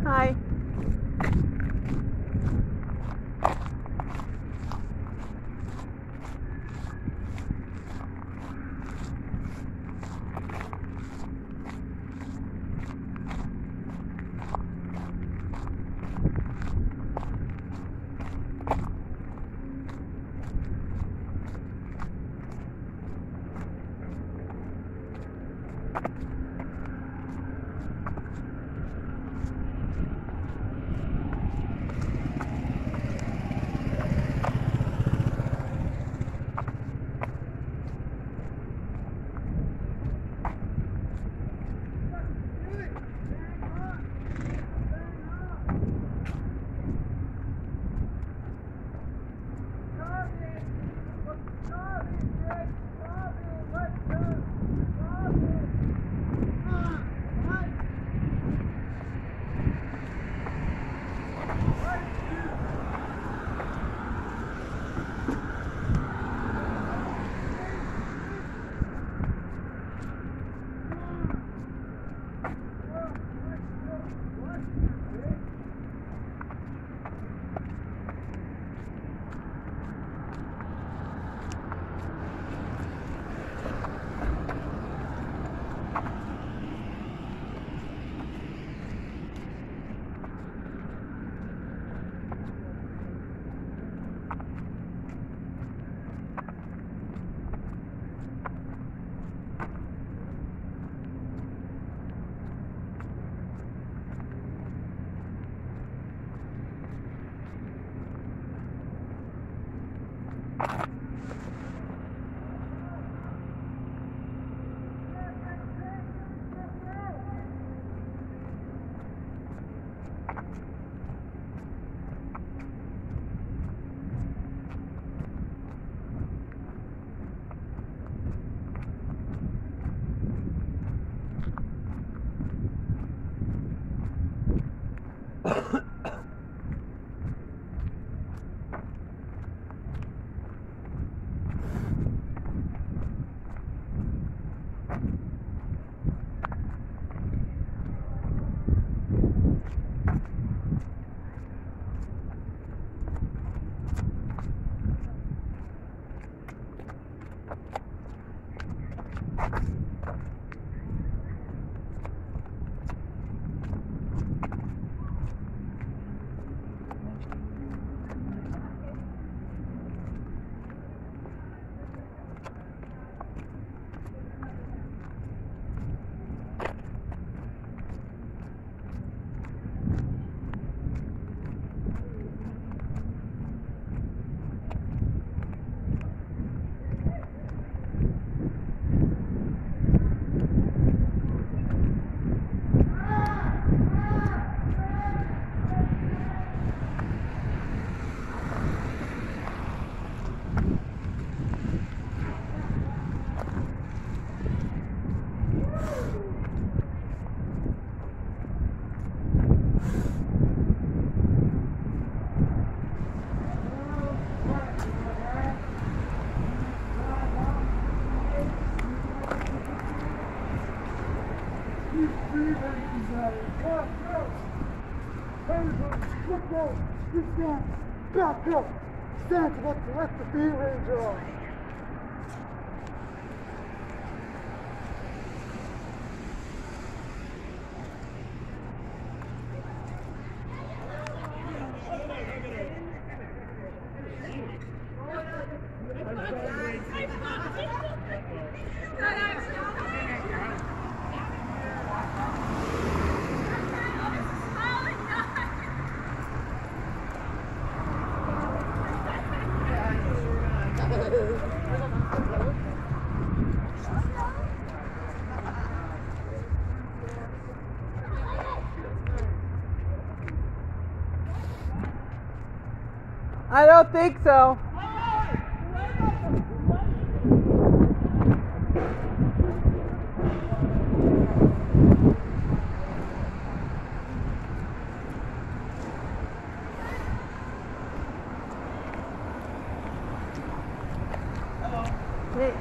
Hi. Back up! Stand to let the B Ranger off! I don't think so. Hey.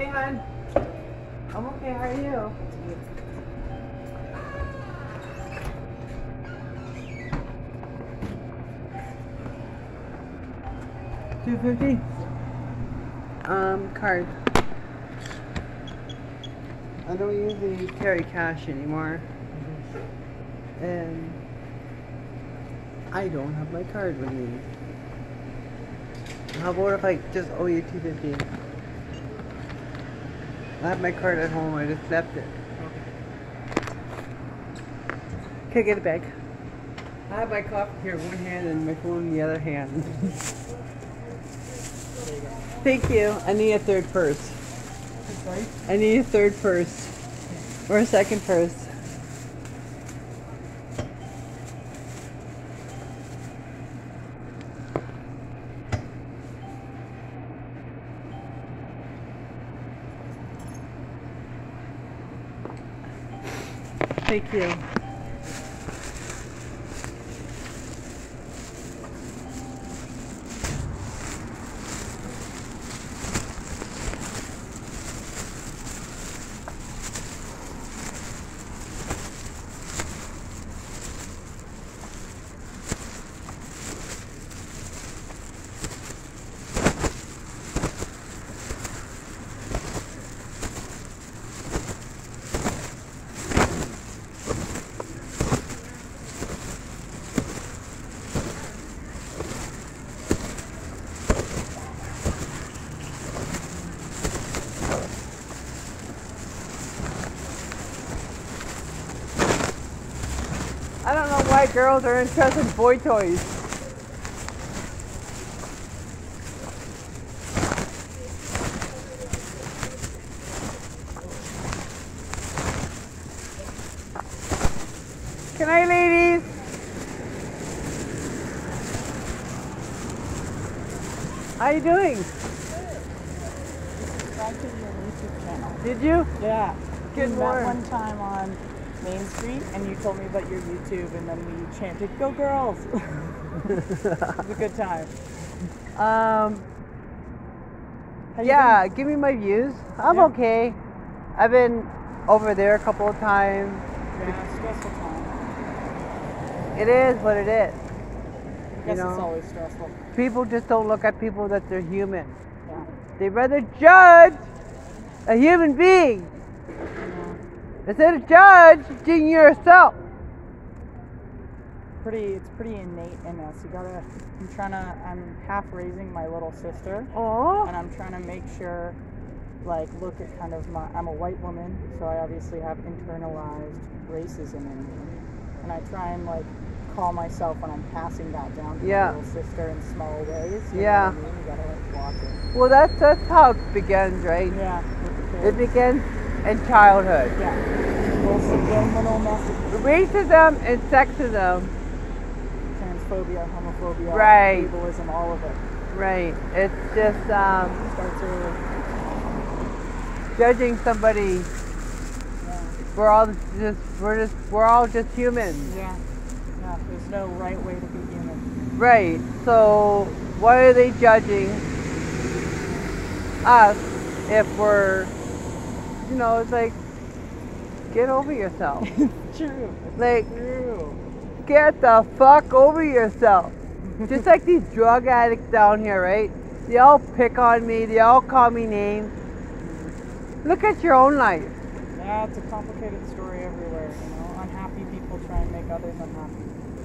Hey, hon. I'm okay. How are you? $2.50. Card. I don't usually carry cash anymore, and I don't have my card with me. How about if I just owe you $2.50? I have my card at home. I just left it. Okay, get it back. I have my coffee here in one hand and my phone in the other hand. Thank you. I need a third purse. Sorry? I need a third purse. Or a second purse. Thank you. I don't know why girls are interested in boy toys. Good night, ladies. How you doing? Watching your YouTube channel. Did you? Yeah. Good We met morning. one time on Main Street, and you told me about your YouTube, and then we chanted, "Go girls!" It was a good time. How you Yeah, give me my views. I'm Yeah. okay. I've been over there a couple of times. doing? Yeah, stressful time. It is what it is. I guess know. it's always stressful. People just don't look at people that they're human. Yeah. They rather judge a human being Yeah. instead of judging yourself. It's pretty innate in us. I'm half raising my little sister, Oh, and I'm trying to make sure, look at kind of I'm a white woman, so I obviously have internalized racism in me. And I try and, call myself when I'm passing that down to Yeah. my little sister in small ways. You Yeah. know what I mean? You gotta, watch it. well, that's how it begins, right? Yeah, with the It kids. begins in childhood. Yeah. Little subliminal message. Racism and sexism, Transphobia, homophobia, Right. ableism, all of it. right? It's just Starts early. judging somebody. Yeah. We're all just humans. Yeah. Yeah. There's no right way to be human. Right. So why are they judging us if we're, it's like, get over yourself. True. Like, True. get the fuck over yourself. Just like these drug addicts down here, right? They all pick on me. They all call me names. Look at your own life. Yeah, it's a complicated story everywhere, Unhappy people try and make others unhappy.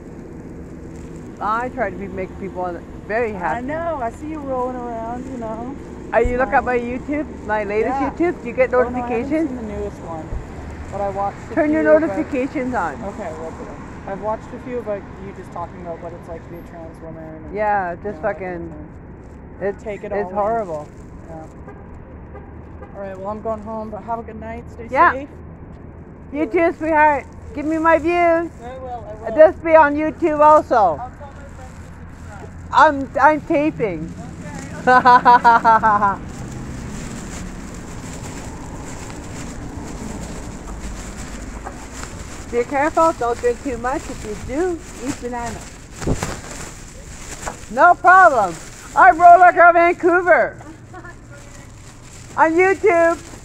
I try to make people very I happy. know, I see you rolling around, You look at my YouTube, my latest Yeah. YouTube? Do you get Oh, no, I haven't notifications? seen the newest one, but I watched a Turn your few about- notifications on. Okay, we'll do it. I've watched a few about you just talking about what it's like to be a trans woman. And, Yeah, just you know, fucking, and- it's, Take it it's all in. horrible. yeah. All right, well, I'm going home, but have a good night. Stay Yeah. safe. You too, sweetheart. Give me my views. I will. This be on YouTube also. I'll tell my friends to subscribe. I'm taping. Be careful, don't drink too much. If you do, eat banana. No problem. I'm Roller Girl Vancouver. on YouTube.